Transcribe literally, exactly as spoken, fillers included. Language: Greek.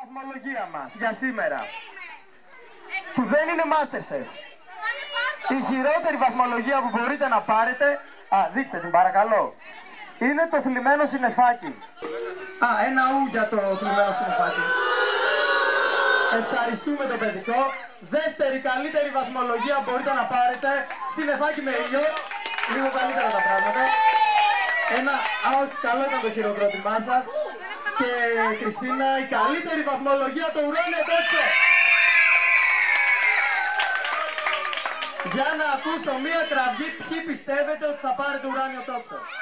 βαθμολογία μας για σήμερα, που δεν είναι MasterChef. Η χειρότερη βαθμολογία που μπορείτε να πάρετε, α, δείξτε την παρακαλώ, είναι το θλιμμένο συννεφάκι. Α, ένα ου για το θλιμμένο συννεφάκι. Ευχαριστούμε το παιδικό. Δεύτερη καλύτερη βαθμολογία μπορείτε να πάρετε, συννεφάκι με ήλιο. Λίγο καλύτερα τα πράγματα. Ένα, α, όχι, καλό ήταν το χειροκρότημά σας. Και Χριστίνα, η καλύτερη βαθμολογία, το ουράνιο τόξο. Για να ακούσω μία κραυγή, ποιοι πιστεύετε ότι θα πάρετε ουράνιο τόξο.